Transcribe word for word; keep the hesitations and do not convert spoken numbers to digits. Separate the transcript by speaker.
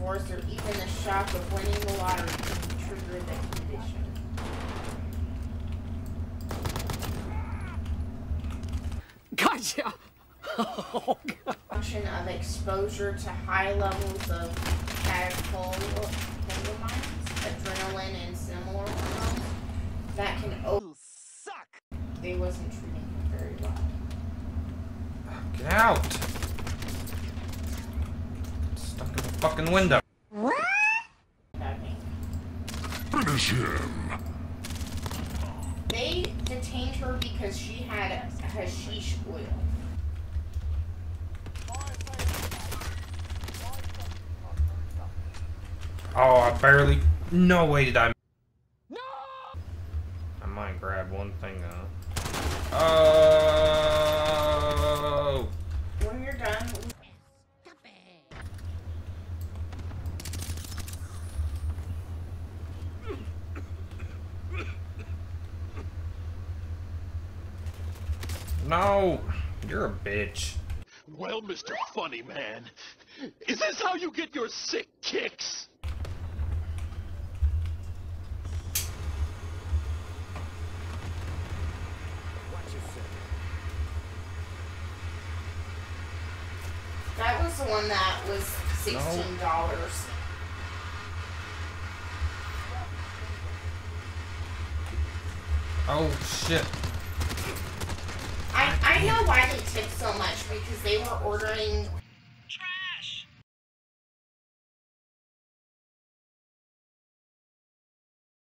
Speaker 1: divorce, or even the shock of winning the lottery can trigger the condition.
Speaker 2: Gotcha! Oh, God.
Speaker 1: Function of exposure to high levels of catecholamines, adrenaline, and similar hormones that can over-
Speaker 2: suck.
Speaker 1: They wasn't treating him very well.
Speaker 3: Get out! Stuck in the fucking window.
Speaker 4: Finish him.
Speaker 1: They detained her because she had hashish oil.
Speaker 3: Oh, I barely. No way did I. No! I might grab one thing up. Oh!
Speaker 1: When you're done,
Speaker 2: Stop it.
Speaker 3: No! You're a bitch.
Speaker 4: Well, Mister Funny Man, is this how you get your sick kicks?
Speaker 1: that was the one that was sixteen dollars.
Speaker 3: Oh shit.
Speaker 1: I, I know why they tipped so much, because they were ordering